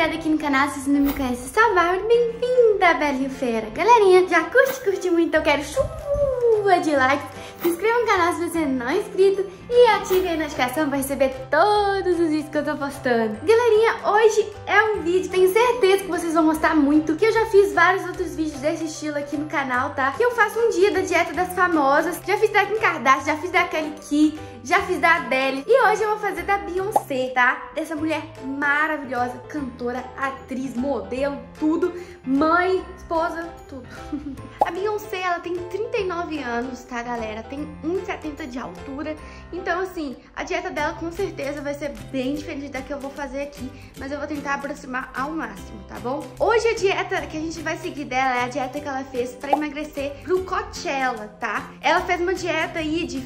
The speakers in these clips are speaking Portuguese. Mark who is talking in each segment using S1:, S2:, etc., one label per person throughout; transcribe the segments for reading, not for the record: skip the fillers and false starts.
S1: ligado aqui no canal, se você não me conhece, sou Bárbara, bem-vinda, Bela e Fera. Galerinha, já curte muito, então eu quero chuva de likes. Se inscreva no canal se você não é inscrito e ative a notificação para receber todos os vídeos que eu tô postando. Galerinha, hoje é um vídeo, tenho certeza que vocês vão gostar muito, que eu já fiz vários outros vídeos desse estilo aqui no canal, tá? Que eu faço um dia da dieta das famosas, já fiz da Kim Kardashian, já fiz da Kelly Key, já fiz da Adele e hoje eu vou fazer da Beyoncé, tá? Dessa mulher maravilhosa, cantora, atriz, modelo, tudo, mãe, esposa, tudo. A Beyoncé, ela tem 39 anos, tá, galera? Tem 1,70 de altura, então assim, a dieta dela com certeza vai ser bem diferente da que eu vou fazer aqui, mas eu vou tentar aproximar ao máximo, tá bom? Hoje a dieta que a gente vai seguir dela é a dieta que ela fez pra emagrecer pro Coachella, tá? Ela fez uma dieta aí de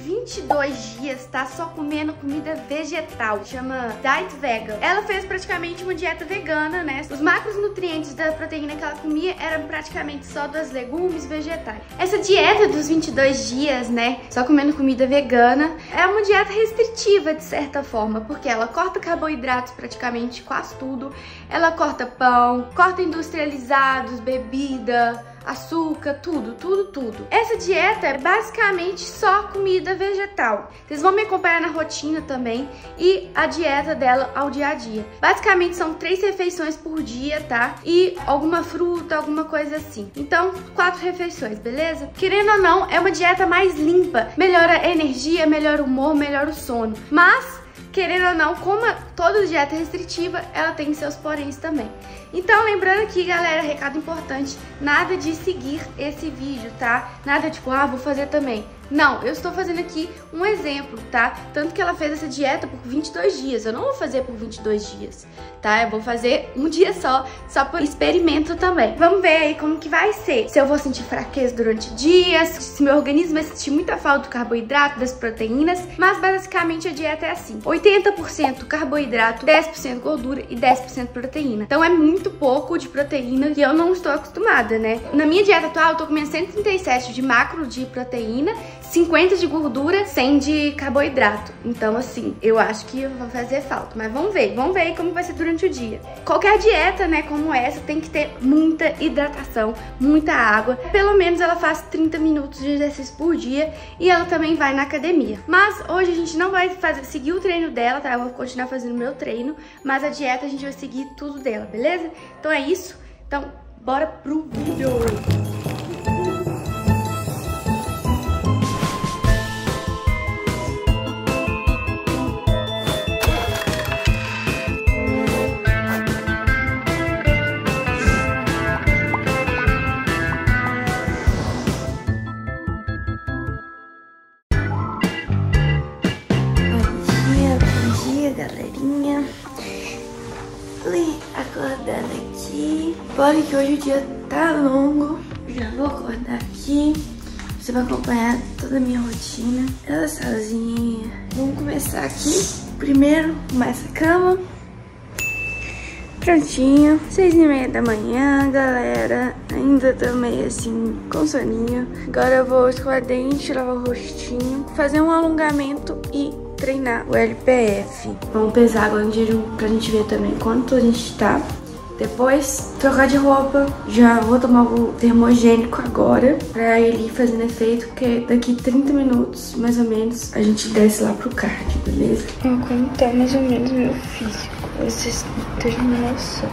S1: 22 dias, tá? Só comendo comida vegetal, chama Diet Vegan. Ela fez praticamente uma dieta vegana, né? Os macronutrientes da proteína que ela comia eram praticamente só dos legumes vegetais. Essa dieta dos 22 dias, né? Só comendo comida vegana, é uma dieta restritiva de certa forma, porque ela corta carboidratos praticamente quase tudo, ela corta pão, corta industrializados, bebida, açúcar, tudo. Essa dieta é basicamente só comida vegetal. Vocês vão me acompanhar na rotina também e a dieta dela ao dia a dia. Basicamente são 3 refeições por dia, tá? E alguma fruta, alguma coisa assim. Então, 4 refeições, beleza? Querendo ou não, é uma dieta mais limpa. Melhora a energia, melhora o humor, melhora o sono. Mas, querendo ou não, como toda dieta restritiva, ela tem seus poréns também. Então, lembrando aqui, galera, recado importante, nada de seguir esse vídeo, tá? Nada tipo, vou fazer também. Não, eu estou fazendo aqui um exemplo, tá? Tanto que ela fez essa dieta por 22 dias, eu não vou fazer por 22 dias, tá? Eu vou fazer um dia só por experimento também. Vamos ver aí como que vai ser. Se eu vou sentir fraqueza durante dias, se meu organismo vai sentir muita falta do carboidrato, das proteínas, mas basicamente a dieta é assim, 80% carboidrato, 10% gordura e 10% proteína. Então é muito pouco de proteína e eu não estou acostumada, né? Na minha dieta atual eu tô comendo 137 de macro de proteína, 50 de gordura, 100 de carboidrato. Então, assim, eu acho que vai fazer falta. Mas vamos ver aí como vai ser durante o dia. Qualquer dieta, né, como essa, tem que ter muita hidratação, muita água. Pelo menos ela faz 30 minutos de exercício por dia e ela também vai na academia. Mas hoje a gente não vai seguir o treino dela, tá? Eu vou continuar fazendo o meu treino, mas a dieta a gente vai seguir tudo dela, beleza? Então é isso. Então, bora pro vídeo! Galerinha, acordando aqui. Bora que hoje o dia tá longo. Já vou acordar aqui. Você vai acompanhar toda a minha rotina. Ela sozinha. Vamos começar aqui. Primeiro, arrumar essa cama. Prontinho. 6h30 da manhã, galera. Ainda tô meio assim, com soninho. Agora eu vou escovar dente, lavar o rostinho, fazer um alongamento e treinar o LPF. Vamos pesar agora em jejum pra gente ver também quanto a gente tá. Depois, trocar de roupa. Já vou tomar o termogênico agora pra ele ir fazendo efeito, porque daqui 30 minutos, mais ou menos, a gente desce lá pro cardio, beleza? Ó, como tá mais ou menos meu físico, vocês terem uma noção.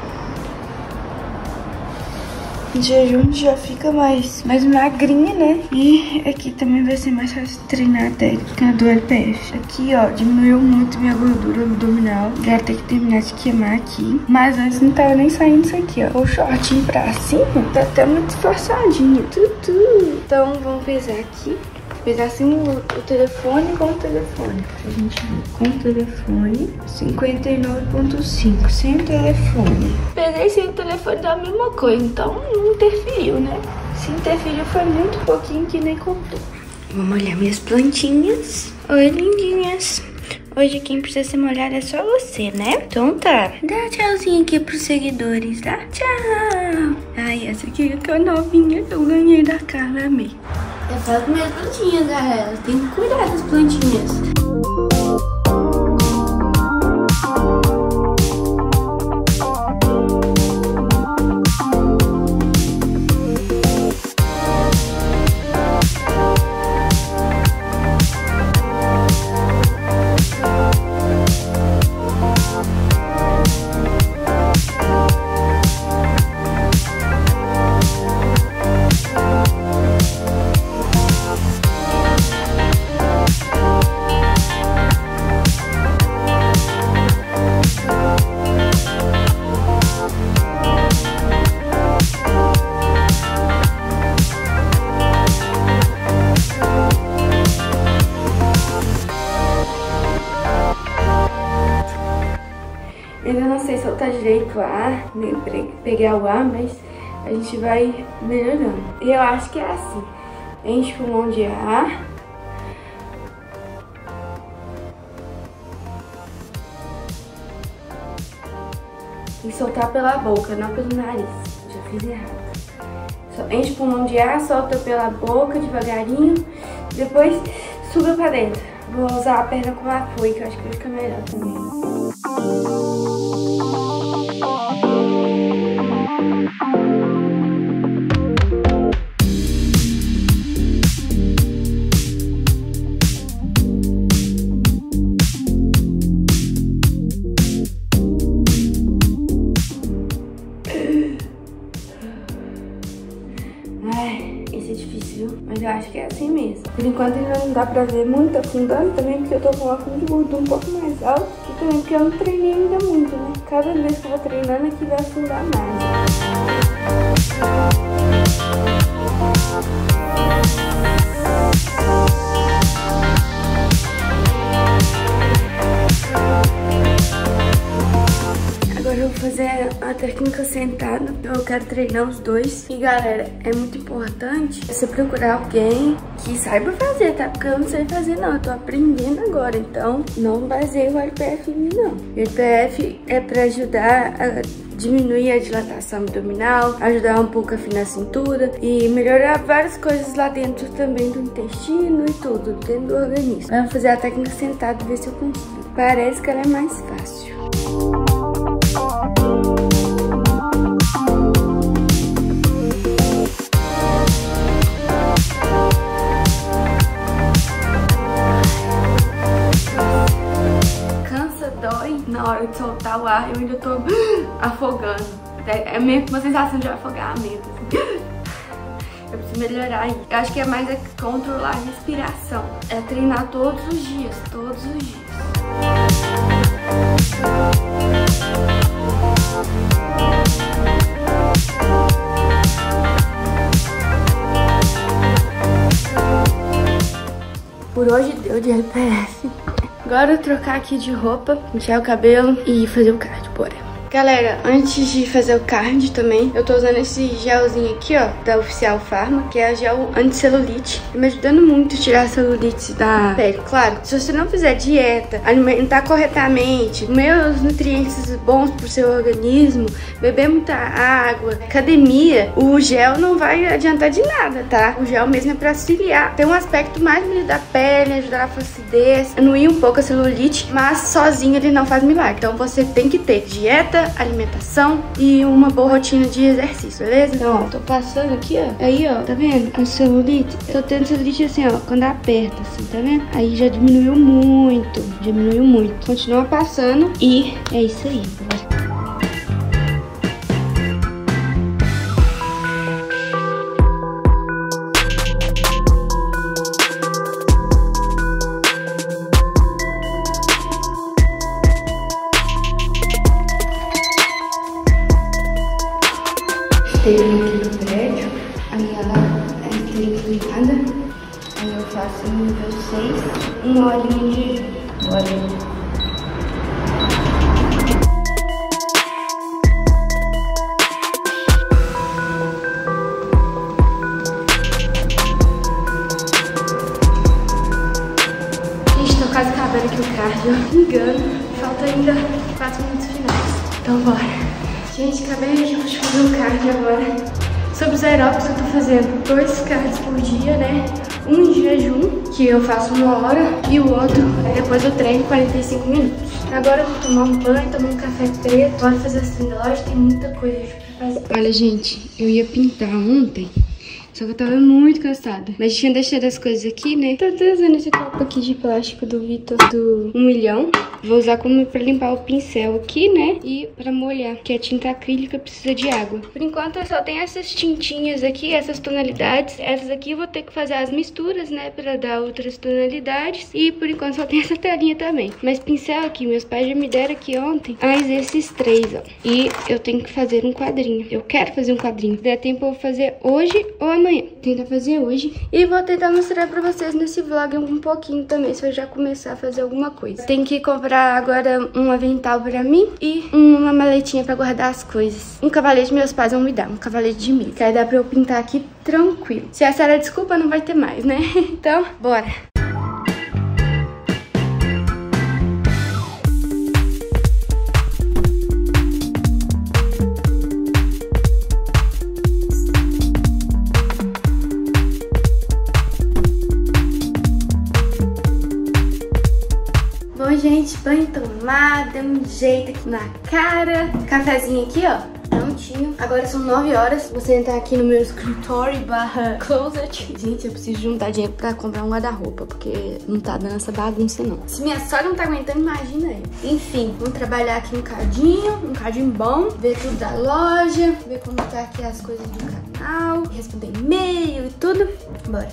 S1: Em jejum já fica mais magrinha, né? E aqui também vai ser mais fácil treinar a técnica do LPF. Aqui, ó, diminuiu muito minha gordura abdominal. Já tem que terminar de queimar aqui. Mas antes não tava nem saindo isso aqui, ó. O shortinho pra cima tá até muito disfarçadinho. Então, vamos pesar aqui. Pesar assim o telefone com o telefone. Pra gente ver. Com o telefone, 59,5. Sem o telefone. Pesei sem o telefone da mesma coisa, então não interferiu, né? Se interferiu foi muito pouquinho que nem contou. Vamos olhar minhas plantinhas. Oi, lindinhas. Hoje quem precisa ser molhada é só você, né? Então tá. Dá tchauzinho aqui pros seguidores, tá? Tchau. Ai, essa aqui é a novinha que eu ganhei da Carla, amei. Eu falo com minhas plantinhas, galera. Tem que cuidar das plantinhas. Ainda não sei soltar direito o ar, nem pegar o ar, mas a gente vai melhorando. Eu acho que é assim. Enche o pulmão de ar. E soltar pela boca, não pelo nariz. Já fiz errado. Enche o pulmão de ar, solta pela boca devagarinho. Depois suga pra dentro. Vou usar a perna como apoio, que eu acho que vai ficar melhor também. Esse é difícil, mas eu acho que é assim mesmo. Por enquanto ainda não dá pra ver muito afundando, também porque eu tô com o óculos de gordura um pouco mais alto e também porque eu não treinei ainda muito, né? Cada vez que eu vou treinando aqui vai afundar mais. Agora eu vou fazer a técnica sentada. Eu quero treinar os dois. E galera, é muito importante você procurar alguém que saiba fazer, tá? Porque eu não sei fazer não, eu tô aprendendo agora. Então não baseie o LPF em mim não. O LPF é pra ajudar a diminuir a dilatação abdominal, ajudar um pouco a afinar a cintura e melhorar várias coisas lá dentro também do intestino e tudo, dentro do organismo. Vamos fazer a técnica sentada e ver se eu consigo. Parece que ela é mais fácil. Na hora de soltar o ar, eu ainda tô afogando. É meio que uma sensação de afogamento, assim. Eu preciso melhorar isso. Eu acho que é mais controlar a respiração. É treinar todos os dias, todos os dias. Por hoje deu de LPF. Agora eu trocar aqui de roupa, pentear o cabelo e fazer o cardio, bora. Galera, antes de fazer o cardio também, eu tô usando esse gelzinho aqui, ó, da Oficial Pharma, que é a gel anti-celulite. Tá me ajudando muito a tirar a celulite da pele. Claro, se você não fizer dieta, alimentar corretamente, comer os nutrientes bons pro seu organismo, beber muita água, academia, o gel não vai adiantar de nada, tá? O gel mesmo é pra auxiliar, ter um aspecto mais bonito da pele, ajudar a flacidez, anuir um pouco a celulite, mas sozinho ele não faz milagre. Então você tem que ter dieta, alimentação e uma boa rotina de exercício, beleza? Então, ó, tô passando aqui, ó. Aí, ó, tá vendo? A celulite. Tô tendo celulite assim, ó, quando aperta, assim, tá vendo? Aí já diminuiu muito, diminuiu muito. Continua passando e é isso aí. Esteira aqui do prédio, aí ela é esteira inclinada, aí eu faço nível 6, uma horinha de jejum. Bora. Quase acabando aqui o cardio, não me engano. Falta ainda 4 minutos finais. Então bora. Gente, acabei de fazer o cardio agora. Sobre os aeróbicos eu tô fazendo 2 cardios por dia, né? Um em jejum, que eu faço 1 hora, e o outro, depois eu treino 45 minutos. Agora eu vou tomar um banho, tomar um café preto. Bora fazer assim, da loja tem muita coisa pra fazer. Olha, gente, eu ia pintar ontem. Só que eu tava muito cansada. Mas tinha deixado as coisas aqui, né? Tô até usando esse copo aqui de plástico do Vitor do 1 milhão. Vou usar como pra limpar o pincel aqui, né? E pra molhar, que a tinta acrílica precisa de água. Por enquanto eu só tenho essas tintinhas aqui, essas tonalidades. Essas aqui eu vou ter que fazer as misturas, né? Pra dar outras tonalidades. E por enquanto só tem essa telinha também. Mas pincel aqui, meus pais já me deram aqui ontem. Mas esses 3, ó. E eu tenho que fazer um quadrinho. Eu quero fazer um quadrinho. Se der tempo eu vou fazer hoje ou amanhã. Vou tentar fazer hoje. E vou tentar mostrar pra vocês nesse vlog um pouquinho também, se eu já começar a fazer alguma coisa. Tem que comprar agora um avental pra mim e uma maletinha pra guardar as coisas. Um cavalete meus pais vão me dar, um cavalete de milho. Que aí dá pra eu pintar aqui tranquilo. Se essa era a desculpa, não vai ter mais, né? Então, bora! Bom, gente, banho tomado, um jeito aqui na cara. Cafezinho aqui, ó, prontinho. Agora são 9 horas. Vou sentar aqui no meu escritório / closet. Gente, eu preciso juntar dinheiro pra comprar um guarda-roupa, porque não tá dando essa bagunça, não. Se minha sogra não tá aguentando, imagina aí. Enfim, vamos trabalhar aqui um cadinho bom. Ver tudo da loja, ver como tá aqui as coisas do canal, responder e-mail e tudo. Bora.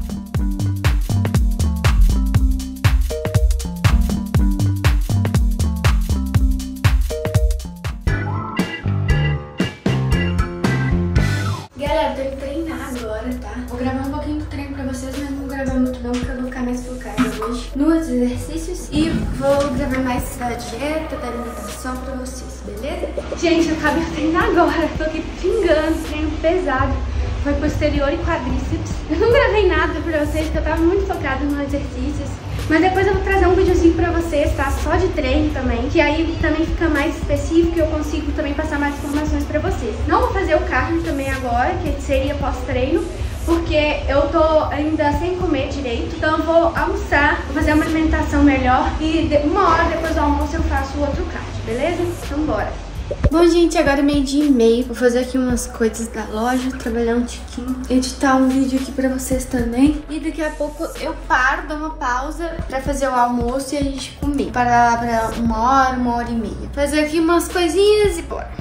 S1: Galera, eu tô indo treinar agora, tá? Vou gravar um pouquinho do treino pra vocês, mas não vou gravar muito não, porque eu vou ficar mais focada hoje nos exercícios. E vou gravar mais da dieta, da alimentação pra vocês, beleza? Gente, eu acabei de treinar agora, tô aqui pingando, treino pesado. Foi posterior e quadríceps. Eu não gravei nada pra vocês, porque eu tava muito focada nos exercícios. Mas depois eu vou trazer um videozinho pra vocês, tá? Só de treino também, que aí também fica mais específico e eu consigo também passar mais informações pra vocês. Não vou fazer o cardio também agora, que seria pós-treino, porque eu tô ainda sem comer direito. Então eu vou almoçar, vou fazer uma alimentação melhor e uma hora depois do almoço eu faço o outro cardio, beleza? Então bora! Bom, gente, agora é 12:30. Vou fazer aqui umas coisas da loja, trabalhar um tiquinho, editar um vídeo aqui pra vocês também. E daqui a pouco eu paro, dou uma pausa pra fazer o almoço e a gente comer. Parar pra uma hora e meia. Fazer aqui umas coisinhas e bora.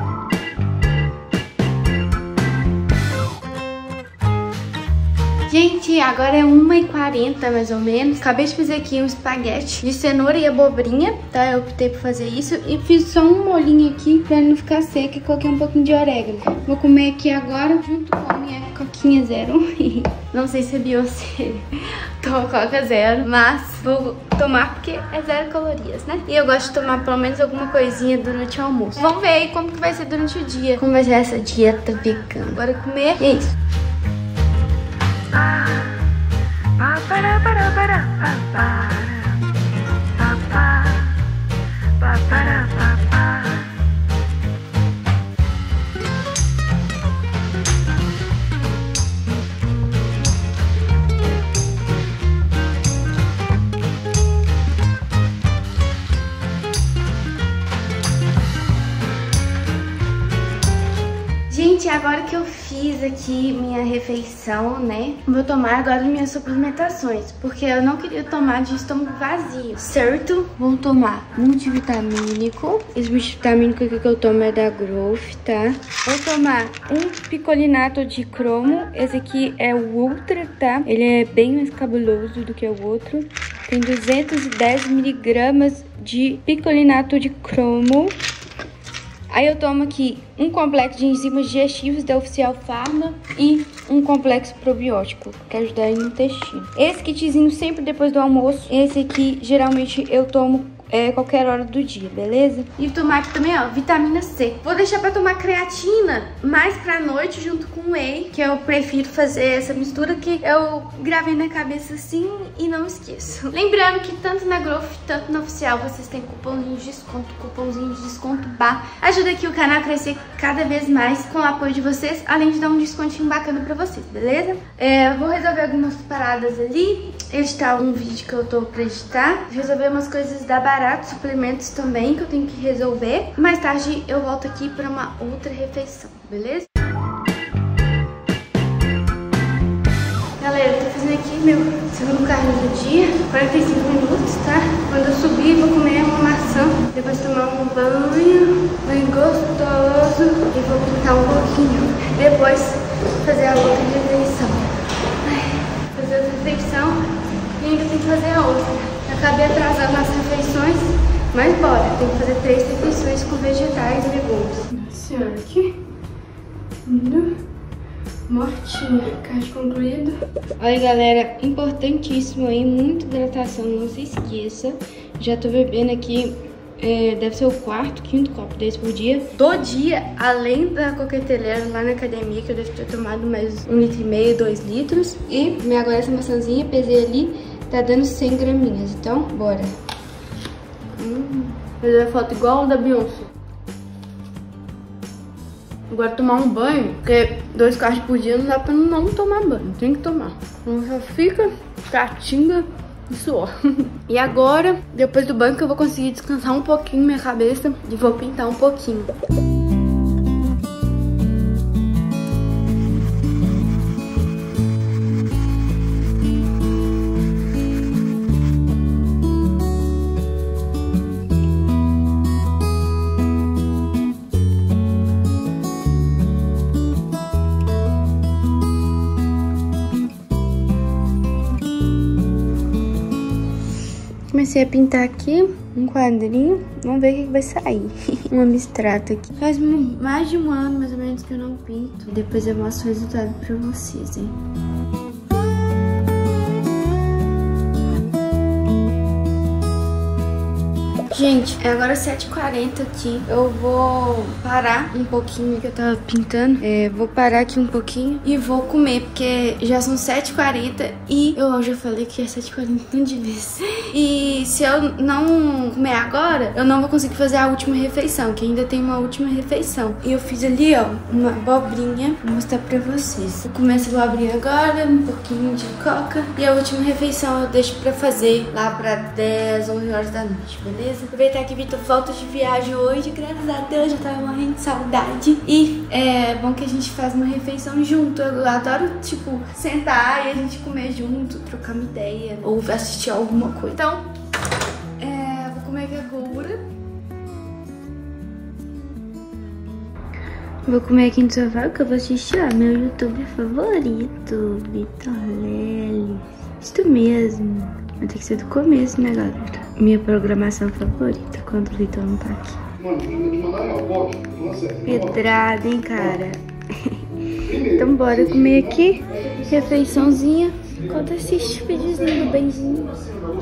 S1: Gente, agora é 1h40 mais ou menos. Acabei de fazer aqui um espaguete de cenoura e abobrinha, tá? Eu optei por fazer isso e fiz só um molhinho aqui pra não ficar seco e coloquei um pouquinho de orégano. Vou comer aqui agora junto com a minha coquinha zero. Não sei se a Beyoncé toma coca zero, mas vou tomar porque é 0 calorias, né? E eu gosto de tomar pelo menos alguma coisinha durante o almoço. Vamos ver aí como que vai ser durante o dia, como vai ser essa dieta vegana. Bora comer e é isso. Gente, agora que eu fiz aqui minha refeição, né, vou tomar agora minhas suplementações, porque eu não queria tomar de estômago vazio, certo? Vou tomar multivitamínico. Esse multivitamínico aqui que eu tomo é da Growth, tá? Vou tomar um picolinato de cromo. Esse aqui é o Ultra, tá? Ele é bem mais cabuloso do que o outro. Tem 210 miligramas de picolinato de cromo. Aí eu tomo aqui um complexo de enzimas digestivas da Oficial Pharma e um complexo probiótico, que ajuda aí no intestino. Esse kitzinho sempre depois do almoço. Esse aqui, geralmente, eu tomo qualquer hora do dia, beleza? E tomar aqui também, ó, vitamina C. Vou deixar pra tomar creatina mais pra noite junto com whey, que eu prefiro fazer essa mistura que eu gravei na cabeça assim e não esqueço. Lembrando que tanto na Growth, tanto na Oficial, vocês têm cupomzinho de desconto bar. Ajuda aqui o canal a crescer cada vez mais com o apoio de vocês, além de dar um descontinho bacana pra vocês, beleza? Vou resolver algumas paradas ali, editar um vídeo que eu tô pra editar, resolver umas coisas da Barato, suplementos também que eu tenho que resolver. Mais tarde eu volto aqui pra uma outra refeição, beleza? Galera, eu tô fazendo aqui meu segundo cardio do dia, 45 minutos, tá? Quando eu subir, vou comer uma maçã, depois tomar um banho gostoso e vou pintar um pouquinho. Depois fazer a outra refeição. Fazer outra refeição e ainda tem que fazer a outra. Acabei atrasando as refeições, mas bora, tem que fazer 3 refeições com vegetais e legumes. Senhora aqui. 1, Mortinha, caixa concluída. Olha, galera, importantíssimo aí, muita hidratação, não se esqueça. Já tô bebendo aqui, deve ser o quarto, quinto copo desse por dia. Do dia, além da coqueteleira lá na academia, que eu devo ter tomado mais 1,5 litro, 2 litros. E agora essa maçãzinha, pesei ali, tá dando 100 graminhas, então bora. Fazer a foto igual a da Beyoncé. Agora tomar um banho, porque 2 cachos por dia não dá pra não tomar banho, tem que tomar. Então só fica catinga e suor. E agora, depois do banho, que eu vou conseguir descansar um pouquinho minha cabeça e vou pintar um pouquinho. Comecei a pintar aqui um quadrinho, vamos ver o que vai sair. Um abstrato aqui. Faz mais de um ano, mais ou menos, que eu não pinto. Depois eu mostro o resultado pra vocês, hein. Gente, é agora 7h40 aqui. Eu vou parar um pouquinho que eu tava pintando. Vou parar aqui um pouquinho e vou comer, porque já são 7h40 e eu já falei que é 7h40 tanto de vez. E se eu não comer agora, eu não vou conseguir fazer a última refeição, que ainda tem uma última refeição. E eu fiz ali, ó, uma abobrinha. Vou mostrar pra vocês. Eu começo a abobrinha agora, um pouquinho de coca. E a última refeição eu deixo pra fazer lá pra 10, 11 horas da noite, beleza? Aproveitar que Vitor volta de viagem hoje, graças a Deus, já tava morrendo de saudade. E é bom que a gente faz uma refeição junto. Eu adoro, tipo, sentar e a gente comer junto, trocar uma ideia ou assistir alguma coisa. Então, vou comer aqui agora. Vou comer aqui no sofá, que eu vou assistir, ó, meu YouTube favorito, Vitor Lelis. Isso mesmo. Vai ter que ser do começo, né, galera? Minha programação favorita, quando o Vitor não tá aqui. Pedrada, hein, cara? Então bora comer aqui. Refeiçãozinha. Enquanto assiste o videozinho do Benzinho.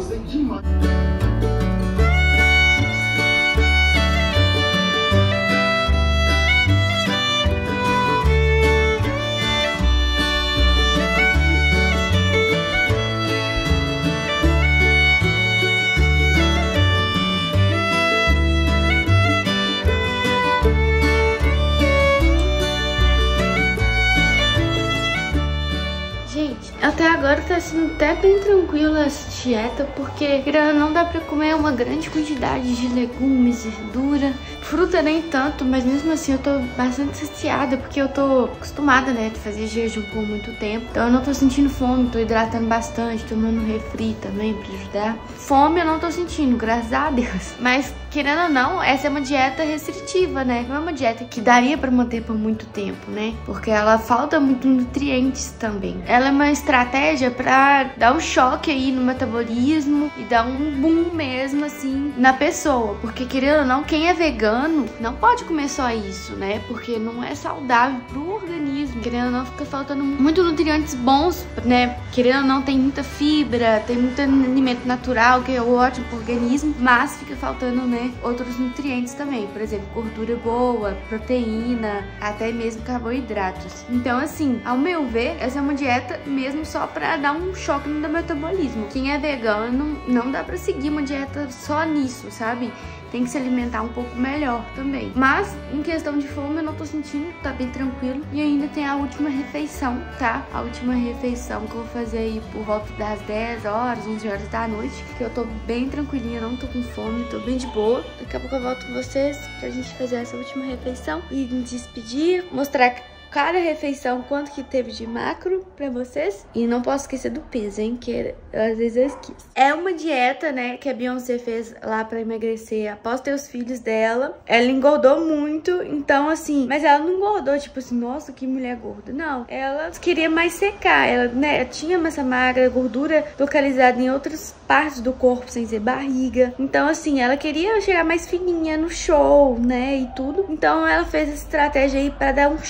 S1: Até agora tá sendo até bem tranquila essa dieta, porque não dá pra comer uma grande quantidade de legumes, verdura, fruta nem tanto, mas mesmo assim eu tô bastante saciada, porque eu tô acostumada, né, de fazer jejum por muito tempo, então eu não tô sentindo fome, tô hidratando bastante, tomando refri também pra ajudar. Fome eu não tô sentindo, graças a Deus, mas querendo ou não, essa é uma dieta restritiva, né, não é uma dieta que daria pra manter por muito tempo, né, porque ela falta muito nutrientes também. Ela é uma estratégia pra dar um choque aí no metabolismo e dar um boom mesmo, assim, na pessoa. Porque, querendo ou não, quem é vegano não pode comer só isso, né? Porque não é saudável pro organismo. Querendo ou não, fica faltando muito nutrientes bons, né? Querendo ou não, tem muita fibra, tem muito alimento natural, que é ótimo pro organismo, mas fica faltando, né, outros nutrientes também. Por exemplo, gordura boa, proteína, até mesmo carboidratos. Então, assim, ao meu ver, essa é uma dieta mesmo só pra dar um choque no metabolismo. Quem é vegano, não dá pra seguir uma dieta só nisso, sabe? Tem que se alimentar um pouco melhor também. Mas, em questão de fome, eu não tô sentindo, tá bem tranquilo. E ainda tem a última refeição, tá? A última refeição que eu vou fazer aí por volta das 10 horas, 11 horas da noite. Que eu tô bem tranquilinha, não tô com fome, tô bem de boa. Daqui a pouco eu volto com vocês pra gente fazer essa última refeição e me despedir, mostrar cada refeição quanto que teve de macro pra vocês. E não posso esquecer do peso, hein, que às vezes eu esqueço. É uma dieta, né, que a Beyoncé fez lá pra emagrecer após ter os filhos dela. Ela engordou muito, então assim, mas ela não engordou, tipo assim, nossa, que mulher gorda. Não, ela queria mais secar. Ela, né, tinha massa magra, gordura localizada em outras partes do corpo, sem ser barriga. Então assim, ela queria chegar mais fininha no show, né, e tudo. Então ela fez essa estratégia aí pra dar um choque mesmo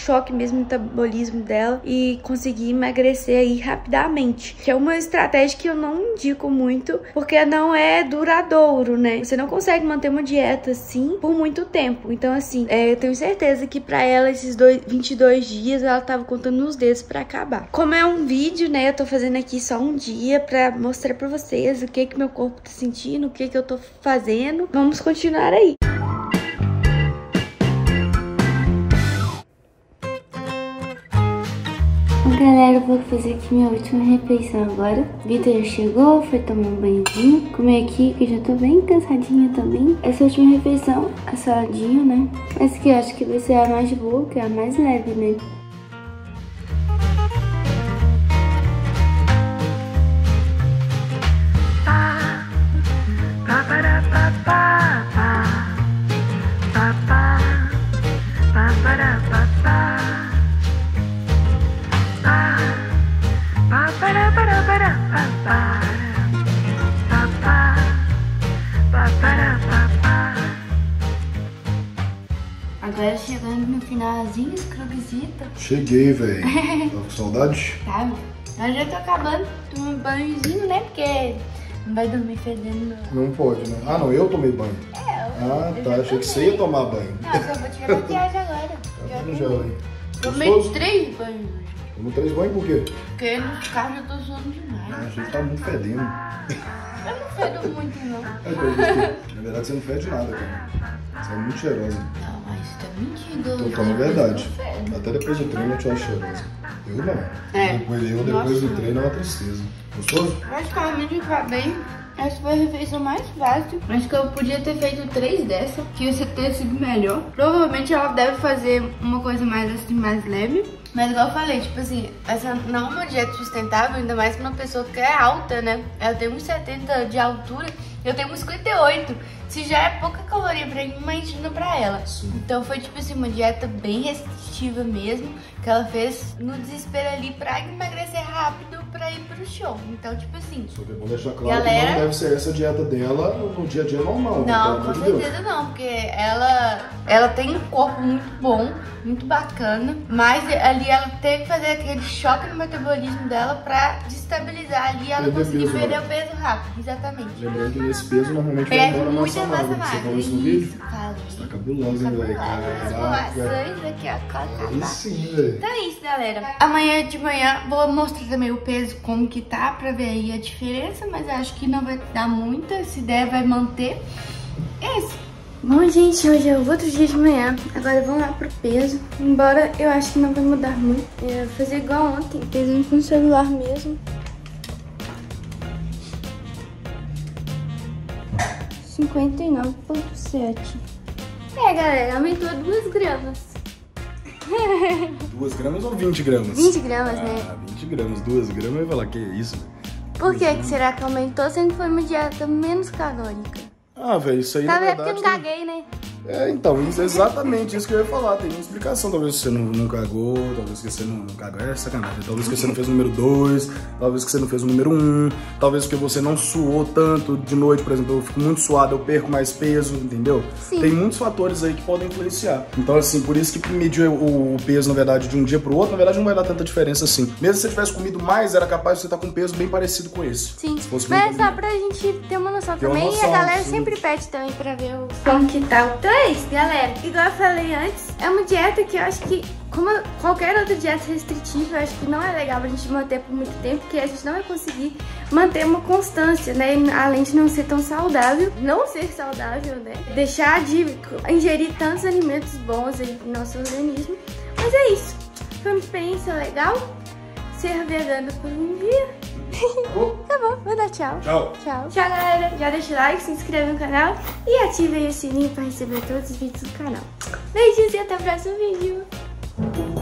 S1: mesmo o metabolismo dela e conseguir emagrecer aí rapidamente. Que é uma estratégia que eu não indico muito, porque não é duradouro, né? Você não consegue manter uma dieta assim por muito tempo. Então, assim, eu tenho certeza que pra ela, esses 22 dias, ela tava contando nos dedos pra acabar. Como é um vídeo, né, eu tô fazendo aqui só um dia pra mostrar pra vocês o que meu corpo tá sentindo, o que eu tô fazendo. Vamos continuar aí. Galera, eu vou fazer aqui minha última refeição agora. Vitor já chegou, foi tomar um banhozinho, comer aqui, que já tô bem cansadinha também. Essa última refeição, a saladinha, né? Essa aqui eu acho que vai ser a mais boa, que é a mais leve, né? Agora chegando no finalzinho, escroquisita.
S2: Cheguei, velho. Tá com saudade?
S1: Tá, eu já tô acabando tomando um banhozinho, né? Porque não vai dormir fedendo.
S2: Não pode, né? Ah, não, eu tomei banho. Tá, achei que você ia tomar banho.
S1: Não, eu só vou tirar a maquiagem agora. Tomei 3 banhos hoje.
S2: Tomou 3 banhos por quê?
S1: Porque nos carros eu tô suando demais.
S2: Achei que tá muito fedendo.
S1: Eu não fedo muito, não.
S2: Na verdade, você não fede nada, cara. Você é muito cheirosa.
S1: Não, mas tá mentindo.
S2: Tô falando a verdade. Até depois do treino eu te acho cheirosa. Eu não. Depois do treino é uma tristeza. Gostoso?
S1: Praticamente acabei. Essa foi a refeição mais fácil. Acho que eu podia ter feito 3 dessa, que ia ter sido melhor. Provavelmente ela deve fazer uma coisa mais assim, mais leve. Mas igual eu falei, tipo assim, essa não é uma dieta sustentável, ainda mais pra uma pessoa que é alta, né? Ela tem 1,70 de altura, eu tenho 1,58. Se já é pouca caloria pra mim, imagina pra ela.
S2: Sim.
S1: Então foi tipo assim, uma dieta bem restritiva mesmo, que ela fez no desespero ali pra emagrecer rápido pra ir pro show. Então, tipo assim,
S2: só que é bom deixar claro que não deve ser essa dieta dela no dia a dia normal.
S1: Não, com certeza não, porque ela tem um corpo muito bom, muito bacana, mas ali ela teve que fazer aquele choque no metabolismo dela pra destabilizar ali e ela conseguir perder o peso rápido, exatamente.
S2: Lembrando que nesse peso normalmente vai embora massa magra. Você falou isso no vídeo? Você tá cabulosa, hein, velho?
S1: As aqui, ó.
S2: Aí sim, velho.
S1: Então é isso, galera. Amanhã de manhã vou mostrar também o peso, como que tá, pra ver aí a diferença, mas acho que não vai dar muita, se der vai manter. É isso. Bom, gente, hoje é o outro dia de manhã. Agora vamos lá pro peso. Embora eu acho que não vai mudar muito. Eu vou fazer igual ontem, pesando com o celular mesmo. 59,7. Galera, aumentou 2 gramas.
S2: 2 gramas ou 20 gramas?
S1: 20 gramas, né?
S2: 20 gramas, 2 gramas, eu ia falar, que isso?
S1: Por que será que aumentou, sendo que foi uma dieta menos calórica?
S2: Ah, velho, isso aí
S1: na verdade...
S2: Porque
S1: eu não caguei, né?
S2: Então, exatamente isso que eu ia falar. Tem uma explicação. Talvez você não cagou, talvez que você não cagou. É sacanagem. Talvez que você não fez o número 2, talvez que você não fez o número 1, talvez que você não suou tanto de noite, por exemplo. Eu fico muito suado, eu perco mais peso, entendeu?
S1: Sim.
S2: Tem muitos fatores aí que podem influenciar. Então, assim, por isso que medir o peso, na verdade, de um dia pro outro, na verdade, não vai dar tanta diferença assim. Mesmo se você tivesse comido mais, era capaz de você estar com um peso bem parecido com esse.
S1: Sim, mas é só pra gente ter uma noção também. E a galera sempre pede também pra ver como que tá o treino. É isso, galera. Igual eu falei antes, é uma dieta que eu acho que, como qualquer outra dieta restritiva, eu acho que não é legal pra gente manter por muito tempo, porque a gente não vai conseguir manter uma constância, né? Além de não ser tão saudável, né? Deixar de ingerir tantos alimentos bons aí pro nosso organismo. Mas é isso. Foi uma experiência legal. Ser vegana por um dia. Tá bom, vou dar tchau.
S2: Tchau.
S1: Tchau, galera. Já deixa o like, se inscreve no canal e ative aí o sininho pra receber todos os vídeos do canal. Beijos e até o próximo vídeo.